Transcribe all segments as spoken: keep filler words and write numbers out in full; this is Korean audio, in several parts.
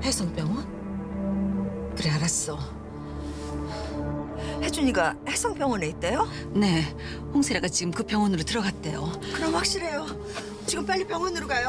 해성병원? 그래, 알았어. 혜준이가 해성병원에 있대요? 네, 홍세라가 지금 그 병원으로 들어갔대요. 그럼 확실해요. 지금 빨리 병원으로 가요.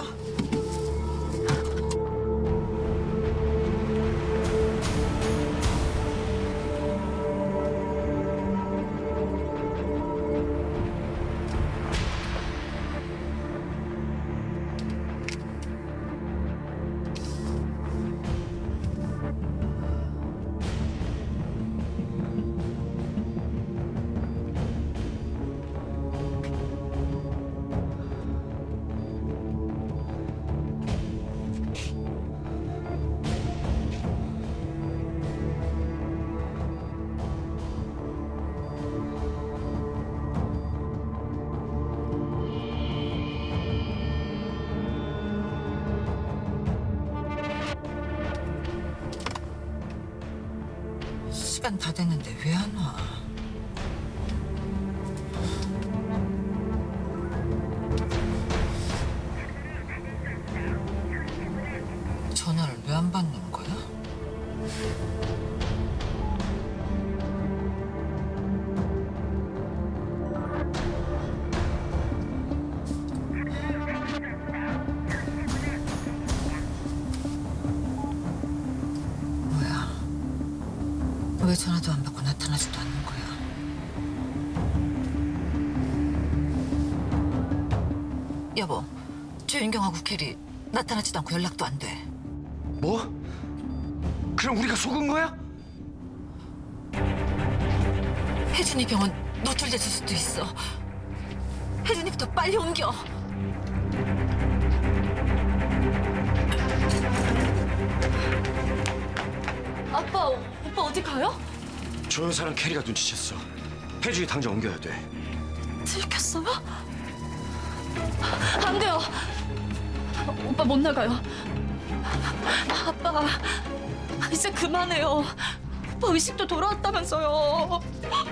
시간 다 됐는데 왜 안 와? 전화를 왜 안 받는 거야? 왜 전화도 안 받고 나타나지도 않는 거야? 여보, 조윤경하고 캐리 나타나지도 않고 연락도 안 돼. 뭐? 그럼 우리가 속은 거야? 혜준이 병원 노출됐을 수도 있어. 혜준이부터 빨리 옮겨. 아빠, 오빠 어디 가요? 조연사랑 캐리가 눈치챘어. 혜준이 당장 옮겨야 돼. 들켰어요? 안 돼요. 오빠 못 나가요. 아빠, 이제 그만해요. 오빠 의식도 돌아왔다면서요.